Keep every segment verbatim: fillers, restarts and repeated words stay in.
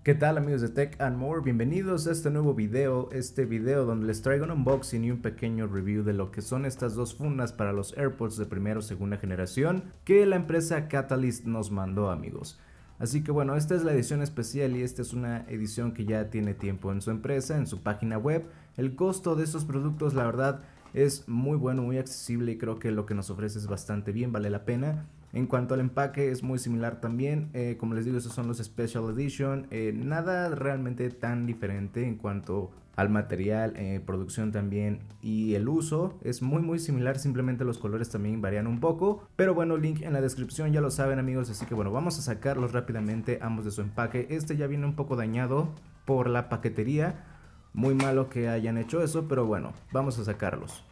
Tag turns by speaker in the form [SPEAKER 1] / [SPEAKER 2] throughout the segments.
[SPEAKER 1] ¿Qué tal amigos de Tech and More? Bienvenidos a este nuevo video, este video donde les traigo un unboxing y un pequeño review de lo que son estas dos fundas para los AirPods de primera o segunda generación que la empresa Catalyst nos mandó, amigos. Así que bueno, esta es la edición especial y esta es una edición que ya tiene tiempo en su empresa, en su página web. El costo de estos productos, la verdad, es muy bueno, muy accesible y creo que lo que nos ofrece es bastante bien, vale la pena. En cuanto al empaque es muy similar también, eh, como les digo, estos son los Special Edition, eh, nada realmente tan diferente en cuanto al material, eh, producción también y el uso, es muy muy similar, simplemente los colores también varían un poco, pero bueno, link en la descripción, ya lo saben amigos, así que bueno, vamos a sacarlos rápidamente ambos de su empaque. Este ya viene un poco dañado por la paquetería, muy malo que hayan hecho eso, pero bueno, vamos a sacarlos.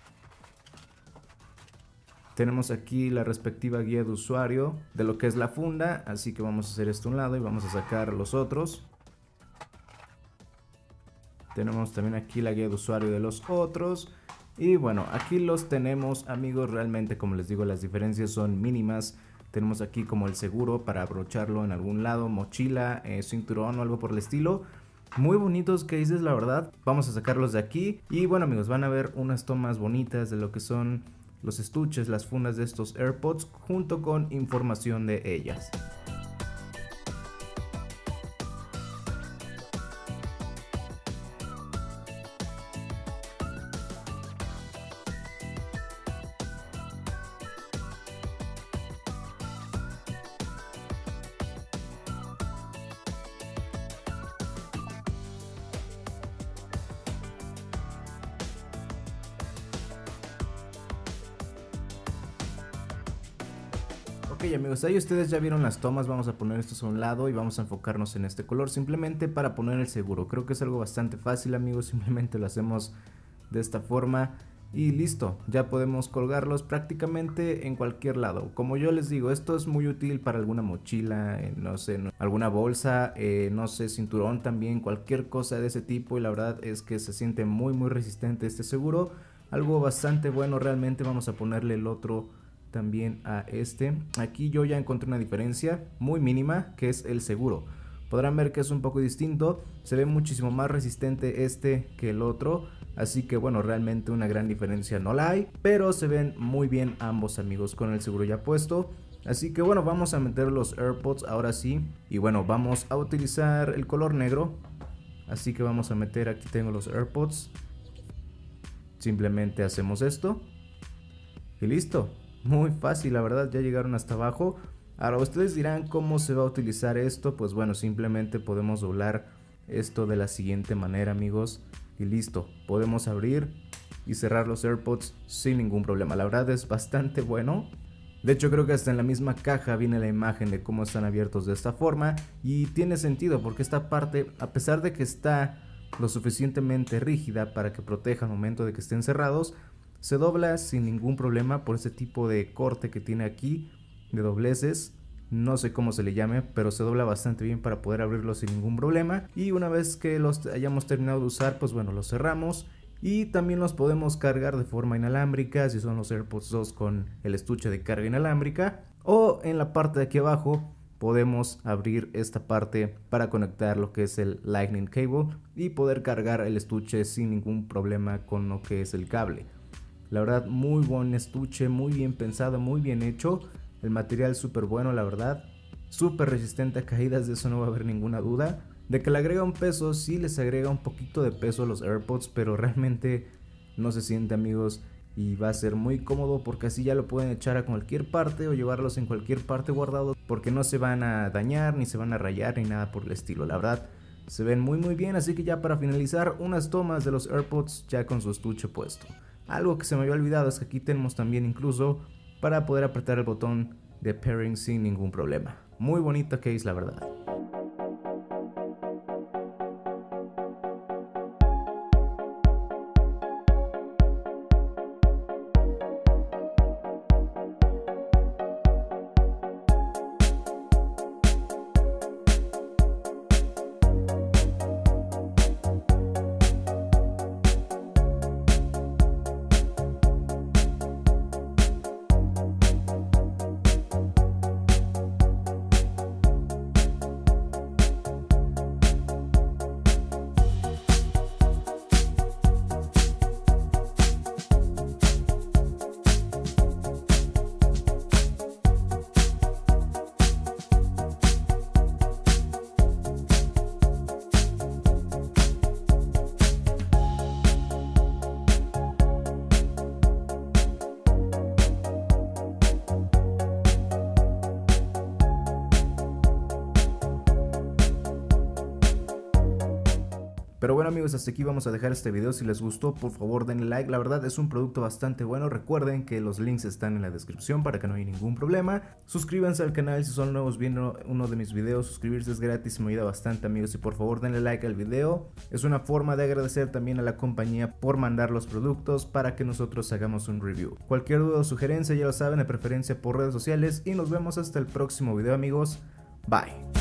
[SPEAKER 1] Tenemos aquí la respectiva guía de usuario de lo que es la funda, así que vamos a hacer esto a un lado y vamos a sacar los otros. Tenemos también aquí la guía de usuario de los otros. Y bueno, aquí los tenemos amigos, realmente como les digo las diferencias son mínimas. Tenemos aquí como el seguro para abrocharlo en algún lado, mochila, eh, cinturón o algo por el estilo. Muy bonitos cases, la verdad. Vamos a sacarlos de aquí y bueno amigos, van a ver unas tomas bonitas de lo que son los estuches, las fundas de estos AirPods junto con información de ellas. Ok amigos, ahí ustedes ya vieron las tomas, vamos a poner estos a un lado y vamos a enfocarnos en este color simplemente para poner el seguro. Creo que es algo bastante fácil amigos, simplemente lo hacemos de esta forma y listo, ya podemos colgarlos prácticamente en cualquier lado. Como yo les digo, esto es muy útil para alguna mochila, eh, no sé, no, alguna bolsa, eh, no sé, cinturón también, cualquier cosa de ese tipo y la verdad es que se siente muy muy resistente este seguro, algo bastante bueno realmente. Vamos a ponerle el otro también a este. Aquí yo ya encontré una diferencia muy mínima que es el seguro. Podrán ver que es un poco distinto, se ve muchísimo más resistente este que el otro, así que bueno, realmente una gran diferencia no la hay, pero se ven muy bien ambos amigos con el seguro ya puesto. Así que bueno, vamos a meter los AirPods ahora sí y bueno, vamos a utilizar el color negro, así que vamos a meter, aquí tengo los AirPods, simplemente hacemos esto y listo. Muy fácil, la verdad, ya llegaron hasta abajo. Ahora ustedes dirán cómo se va a utilizar esto. Pues bueno, simplemente podemos doblar esto de la siguiente manera amigos y listo, podemos abrir y cerrar los AirPods sin ningún problema. La verdad es bastante bueno. De hecho creo que hasta en la misma caja viene la imagen de cómo están abiertos de esta forma y tiene sentido porque esta parte, a pesar de que está lo suficientemente rígida para que proteja al momento de que estén cerrados, se dobla sin ningún problema por ese tipo de corte que tiene aquí de dobleces, no sé cómo se le llame, pero se dobla bastante bien para poder abrirlo sin ningún problema. Y una vez que los hayamos terminado de usar, pues bueno, los cerramos y también los podemos cargar de forma inalámbrica si son los AirPods dos con el estuche de carga inalámbrica, o en la parte de aquí abajo podemos abrir esta parte para conectar lo que es el Lightning Cable y poder cargar el estuche sin ningún problema con lo que es el cable. La verdad, muy buen estuche, muy bien pensado, muy bien hecho. El material súper bueno, la verdad. Súper resistente a caídas, de eso no va a haber ninguna duda. De que le agrega un peso, sí les agrega un poquito de peso a los AirPods, pero realmente no se siente amigos. Y va a ser muy cómodo porque así ya lo pueden echar a cualquier parte o llevarlos en cualquier parte guardados. Porque no se van a dañar, ni se van a rayar, ni nada por el estilo. La verdad, se ven muy muy bien. Así que ya para finalizar, unas tomas de los AirPods ya con su estuche puesto. Algo que se me había olvidado es que aquí tenemos también incluso para poder apretar el botón de pairing sin ningún problema. Muy bonito case, la verdad. Pero bueno amigos, hasta aquí vamos a dejar este video. Si les gustó, por favor denle like. La verdad es un producto bastante bueno. Recuerden que los links están en la descripción para que no haya ningún problema. Suscríbanse al canal si son nuevos viendo uno de mis videos. Suscribirse es gratis, me ayuda bastante amigos. Y por favor denle like al video. Es una forma de agradecer también a la compañía por mandar los productos para que nosotros hagamos un review. Cualquier duda o sugerencia ya lo saben, de preferencia por redes sociales. Y nos vemos hasta el próximo video amigos. Bye.